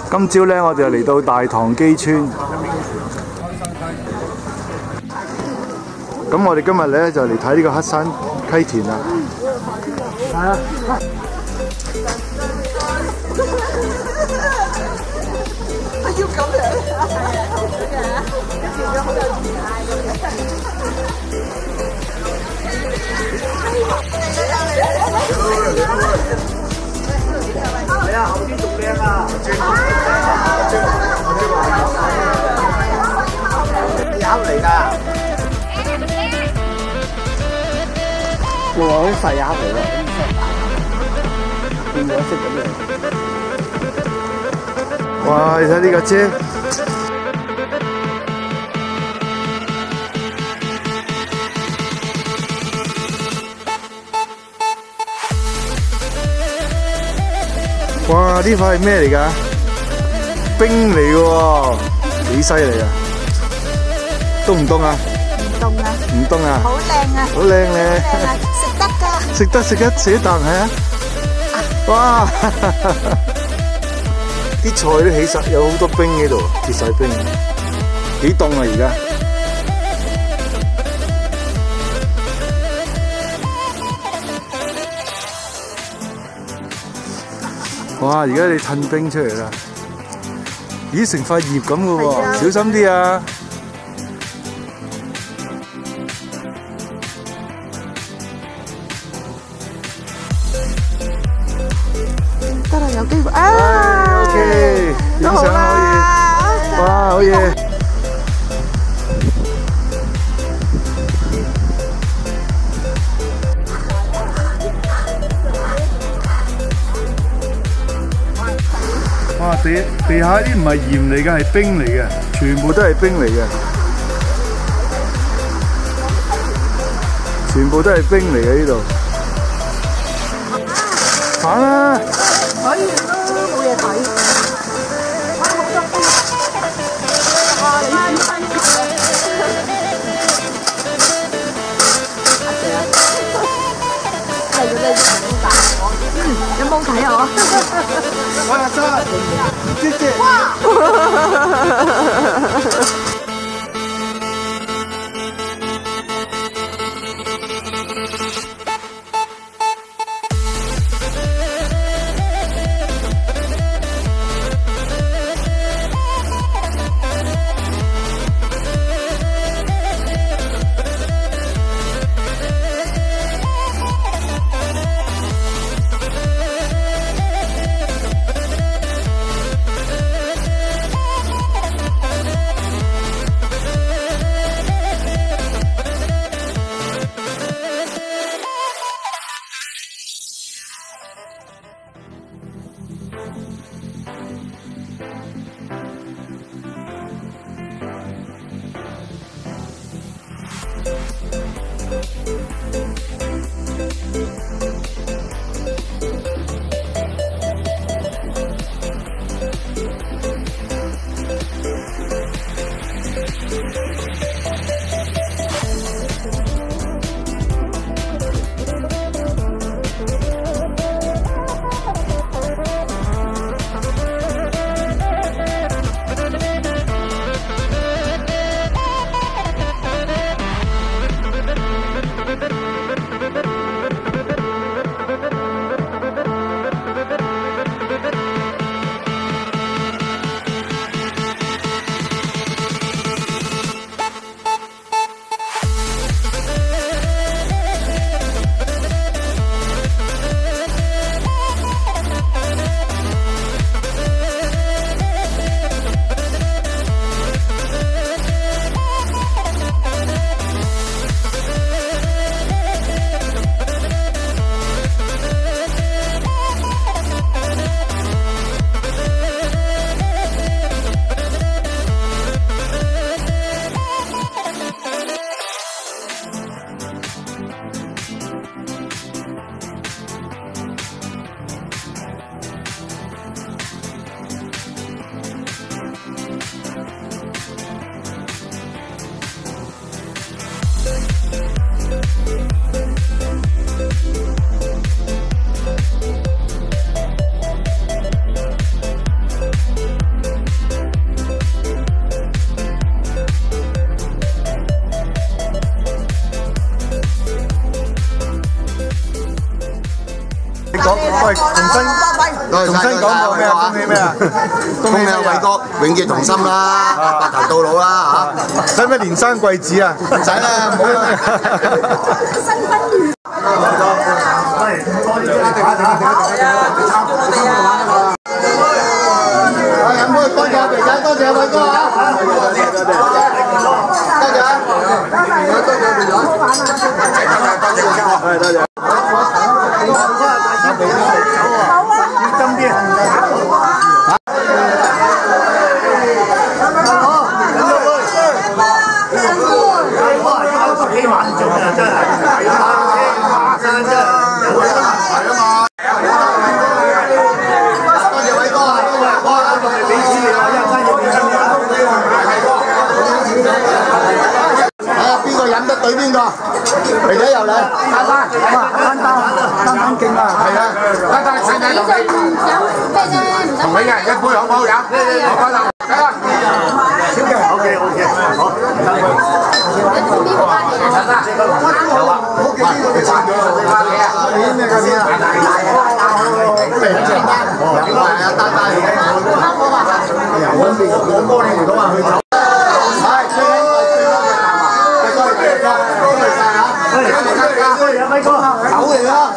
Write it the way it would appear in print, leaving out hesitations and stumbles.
今朝咧，我哋嚟到大棠基村。咁我哋今日咧就嚟睇呢個黑山梯田啦。係啊。要咁樣。跟住咗好有儀態咁樣。係啊，後邊仲靚啊！鴨嚟㗎。哇！啲細鴨嚟㗎，變咗色咁樣。哇！你睇呢架車。哇！呢塊係咩嚟㗎？冰嚟㗎喎，幾犀利啊！凍唔凍啊？唔凍啊！唔凍啊！好靚啊！好靚咧！食得㗎！食得食一啖係啊！哇！啲菜都起實，有好多冰喺度，結晒冰，幾凍啊而家！哇！而家你褪冰出嚟啦，咦成塊葉咁嘅喎，小心啲啊！得啦，有機會啊 ！OK， 影相可以，哇，好嘢！哇！地下啲唔係鹽嚟嘅，係冰嚟嘅，全部都係冰嚟嘅，全部都係冰嚟嘅呢度。反啦！可以啦，冇嘢睇。哇！好多冰！哇！你睇係嗰啲冇大我。有冇睇我？我阿生，謝謝。哇！ 重新講過咩啊？恭喜咩啊？ 恭喜偉哥永結同心啦，白頭到老啦嚇！ 使唔使連生貴子啊？ 唔使啦，唔好啦。 新婚愉飲杯，多謝肥仔，多謝偉哥嚇！多謝，多謝，多謝，多謝。邊個飲得對邊個？肥仔又嚟，單勁啊！係啊，單細細同你同你嘅一杯好唔好飲？我開頭，小嘅 ，OK， 好。咩咖啡啊？單單嚟嘅，我幫你嚟講話去走。係，最緊。多謝晒嚇，多謝曬，狗嚟啦！